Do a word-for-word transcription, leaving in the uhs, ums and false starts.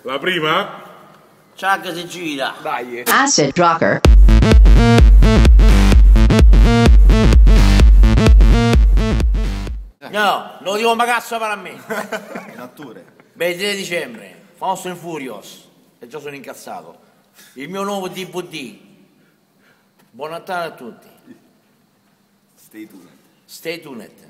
La prima? Ciao si gira. Dai. Acid rocker. No, non lo dico ma cazzo per a me. Nature. ventitré dicembre, Fast and Furious. E già sono incazzato. Il mio nuovo D V D. Buon Natale a tutti. Stay tuned. Stay tuned.